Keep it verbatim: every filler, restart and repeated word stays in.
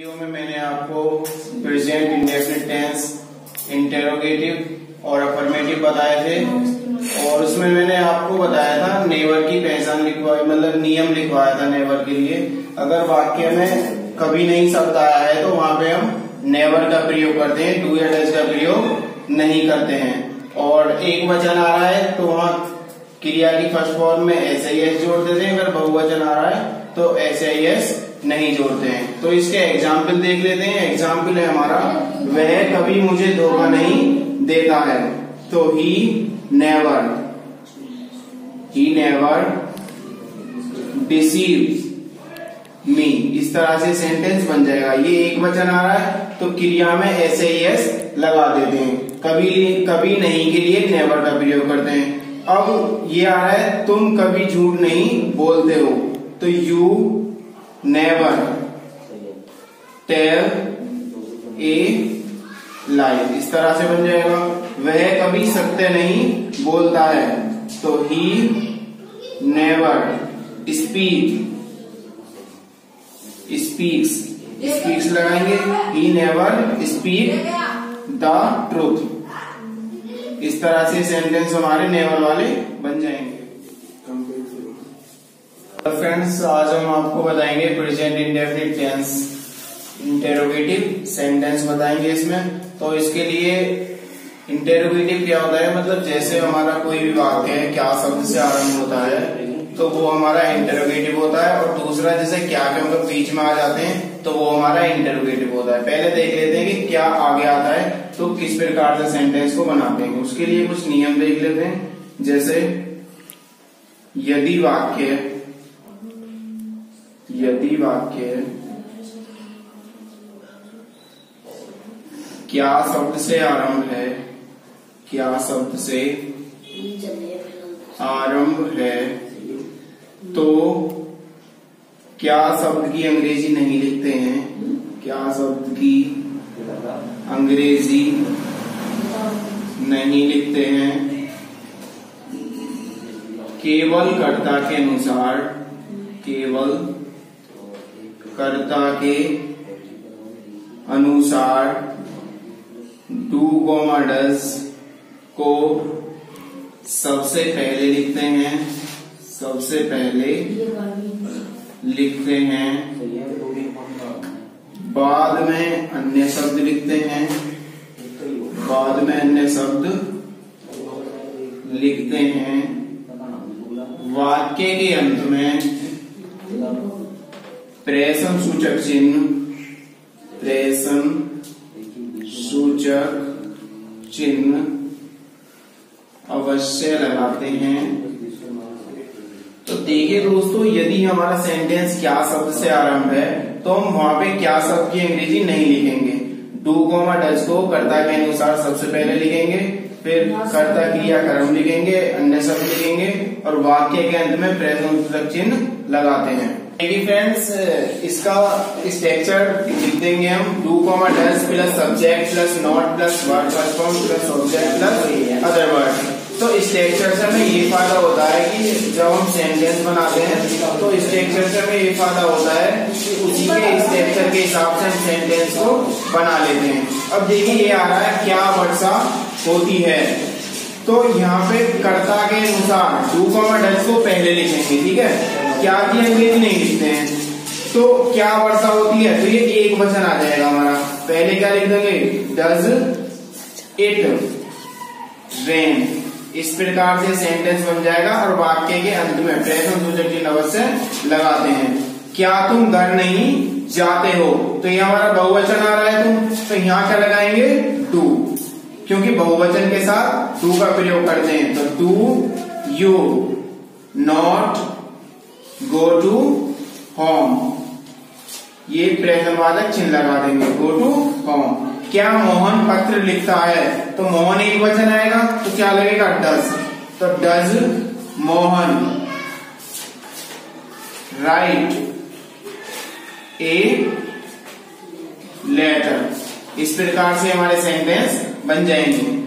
Video में मैंने आपको प्रेजेंट इंडेफिनिट टेंस, इंटेरोगेटिव और अफर्मेटिव बताए थे और उसमें मैंने आपको बताया था नेवर की पहचान लिखवाई, मतलब नियम लिखवाया था नेवर के लिए। अगर वाक्य में कभी नहीं शब्द आया है तो वहां पे हम नेवर का प्रयोग करते हैं, डू या डज का प्रयोग नहीं करते हैं। और एक वचन आ रहा है तो वहां क्रिया की फर्स्ट फॉर्म में एस आई एस जोड़ देते हैं, अगर बहुवचन आ रहा है तो एस आई एस नहीं जोड़ते हैं। तो इसके एग्जाम्पल देख लेते हैं। एग्जाम्पल है हमारा, वह कभी मुझे धोखा नहीं देता है, तो he never he never deceive me. इस तरह से सेंटेंस बन जाएगा। ये एक वचन आ रहा है तो क्रिया में एस आई एस लगा देते हैं। कभी कभी नहीं के लिए नेवर का प्रयोग करते हैं। अब ये आ रहा है, तुम कभी झूठ नहीं बोलते हो, तो you never tell a lie. इस तरह से बन जाएगा। वह कभी सत्य नहीं बोलता है, तो he never speak speaks speaks लगाएंगे, he never speak the truth. इस तरह से सेंटेंस हमारे नेवर वाले बन जाएंगे। फ्रेंड्स, आज हम आपको बताएंगे present indefinite tense, interrogative sentence बताएंगे इसमें। तो इसके लिए इंटेरोगेटिव क्या होता है, मतलब जैसे हमारा कोई भी वाक्य है क्या शब्द से आरंभ होता है तो वो हमारा इंटेरोगेटिव होता है, और दूसरा जैसे क्या के मतलब बीच में आ जाते हैं तो वो हमारा इंटेरोगेटिव होता है। पहले देख लेते हैं कि क्या आगे आता है तो किस प्रकार से सेंटेंस को बनाते हैं। उसके लिए कुछ नियम देख लेते हैं। जैसे यदि वाक्य यदि वाक्य क्या शब्द से आरंभ है क्या शब्द से आरंभ है तो क्या शब्द की अंग्रेजी नहीं लिखते हैं क्या शब्द की अंग्रेजी नहीं लिखते हैं केवल कर्ता के अनुसार केवल कर्ता के अनुसार डू गोमा डज को सबसे पहले लिखते हैं सबसे पहले लिखते हैं बाद में अन्य शब्द लिखते हैं बाद में अन्य शब्द लिखते हैं वाक्य के अंत में प्रश्न सूचक चिन्ह प्रश्न सूचक चिन्ह अवश्य लगाते हैं। तो देखिए दोस्तों, यदि हमारा सेंटेंस क्या शब्द से आरंभ है तो हम वहां पे क्या शब्द की अंग्रेजी नहीं लिखेंगे। डू गोमा डज को कर्ता के अनुसार सबसे पहले लिखेंगे, फिर कर्ता क्रिया कर्म लिखेंगे, अन्य शब्द लिखेंगे और वाक्य के अंत में प्रश्न सूचक चिन्ह लगाते हैं। देखिए फ्रेंड्स, इसका स्ट्रक्चर लिख देंगे हम। Do comma does plus subject plus not plus word plus form plus object plus other word. तो स्ट्रक्चर से हमें ये फायदा होता है कि जब हम सेंटेंस बनाते हैं तो स्ट्रक्चर से हमें ये फायदा होता है कि उसी के स्ट्रक्चर के हिसाब से हम सेंटेंस को बना लेते हैं। अब देखिए ये आ रहा है, क्या वर्षा होती है, तो यहाँ पे कर्ता के अनुसार डू कॉमा डज को पहले लिखेंगे, ठीक है। क्या की अंग्रेजी नहीं लिखते हैं, तो क्या वर्षा होती है तो ये एक वचन आ जाएगा हमारा। पहले क्या लिख देंगे, डज इट रेन। इस प्रकार से सेंटेंस बन जाएगा और वाक्य के अंत में प्रश्न सूचक चिन्ह अवश्य लगाते हैं। क्या तुम घर नहीं जाते हो, तो ये हमारा बहुवचन आ रहा है तुम, तो यहाँ क्या लगाएंगे, डू, क्योंकि बहुवचन के साथ डू का प्रयोग करते हैं। तो do you not go to home, ये प्रश्नवाचक चिन्ह लगा देंगे, गो टू होम। क्या मोहन पत्र लिखता है, तो मोहन एक वचन आएगा तो क्या लगेगा, डज। तो does Mohan write a letter. इस प्रकार से हमारे सेंटेंस बन जाएंगे।